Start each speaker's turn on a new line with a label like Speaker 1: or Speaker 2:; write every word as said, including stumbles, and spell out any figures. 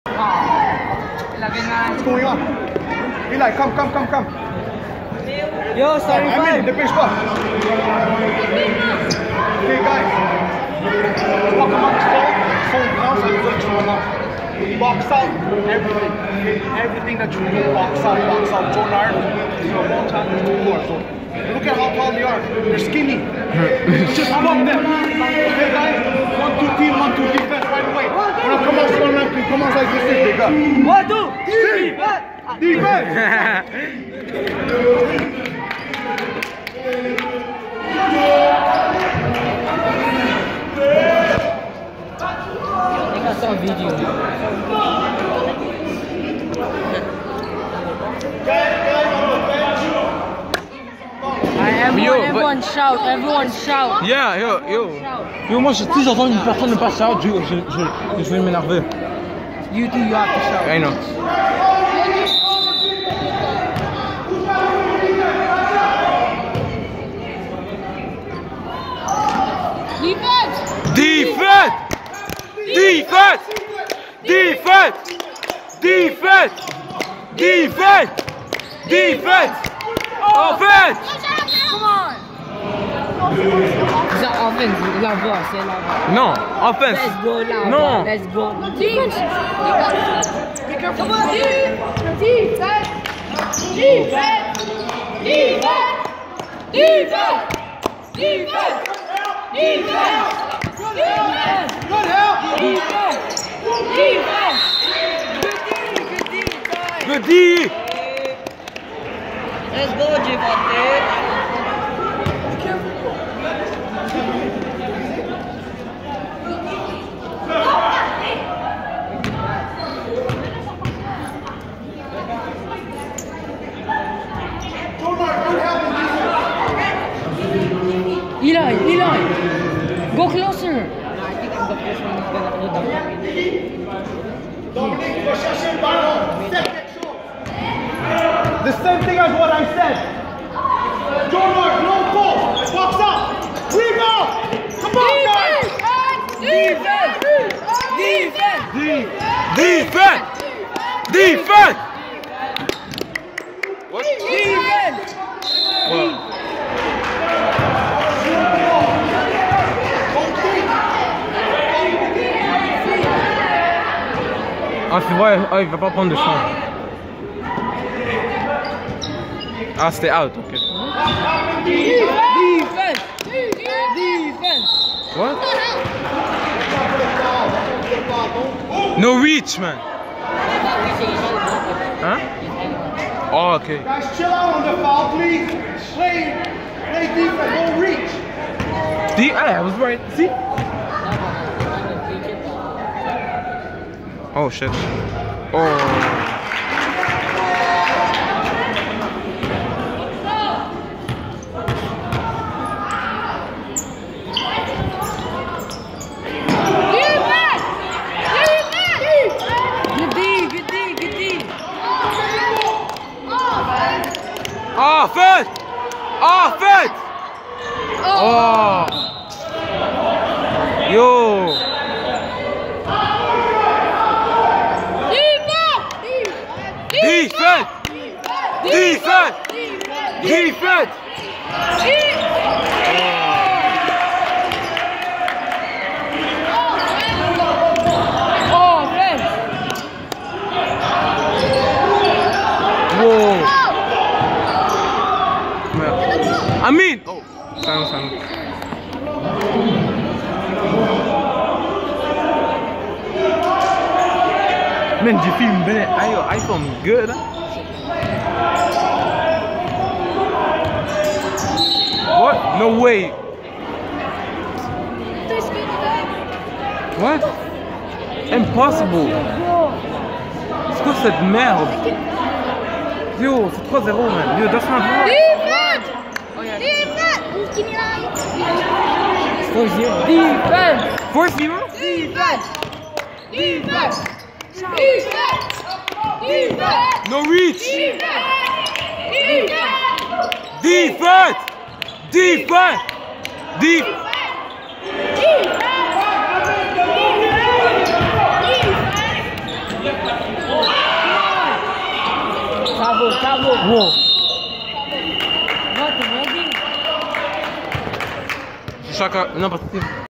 Speaker 1: What's going on? Eli, come, come, come, come.
Speaker 2: Yo, sorry,
Speaker 1: I'm in, dépêche-toi. Okay, guys. Walk amongst four, four grounds and search for now. Box out everything. Okay? Everything that you do, box out, box out. Joe Nard, you know, long time is too poor. So look at how tall they are. They're skinny. Just block them. Okay, guys? One, two team, one, two defense right away. When I come out, one line, you come out like this, they go.
Speaker 2: One, two, three, defense!
Speaker 1: Defense!
Speaker 2: I think I saw a video. Everyone,
Speaker 3: Yo,
Speaker 2: everyone shout, everyone shout.
Speaker 3: Yeah, yo, yo. Yo, moi, si j'entends une personne ne pas shout, je, je, je, je vais m'énerver.
Speaker 2: You do, you have to shout.
Speaker 3: I know. Defense! Defense! Defense! Defense! Defense! Defense! Offense!
Speaker 2: Come on! C'est offense, la voix, c'est la voix.
Speaker 3: Non, offense.
Speaker 2: Let's go, la voix,
Speaker 3: Non.
Speaker 2: let's go. Defense! Be careful. Come on, defense! Defense! Defense! Defense! Defense! Defense! Defense! Defense!
Speaker 1: Good help!
Speaker 2: Defense! Defense! Good D, good D,
Speaker 3: Good D!
Speaker 2: Let's go, Javante! Eli, Eli, go closer. I think I'm the first one who's gonna hold them.
Speaker 1: Dominique, va chercher le ballon. C'est quelque chose. The same thing as what I said. Joe Nard, no ball. Box up. Rebound. Come on, guys.
Speaker 2: Defense! Defense!
Speaker 3: Defense! Defense! What?
Speaker 2: Defense!
Speaker 3: What? Ah, c'est vrai, ah, il va pas prendre de champ. Ah, c'était out, ok.
Speaker 2: Defense! Defense!
Speaker 3: What? No reach, man. Huh? Oh, okay.
Speaker 1: Guys, chill out on the foul, please. Play, play defense, don't reach.
Speaker 3: See, I was right. See? Oh shit. Oh. Offense! Offense! Oh! Yo! Defense! Defense! Defense! Whoa! I mean, oh, sound, sound. Man, you feel me? I, I feel good. Huh? What? No way. What? Impossible. C'est quoi cette merde? Yo, c'est trois zéro, man. Yo, that's not hard.
Speaker 2: Defense! Defense! Give me that. four zero. Defense!
Speaker 3: four zero?
Speaker 2: Defense! Defense! Defense! Defense!
Speaker 3: No reach!
Speaker 2: Defense!
Speaker 3: Defense! Defense! Defense!
Speaker 2: Cabut, cabut.
Speaker 3: Wow.
Speaker 2: Va, t'es ready.
Speaker 3: Chacun. Non, parce que.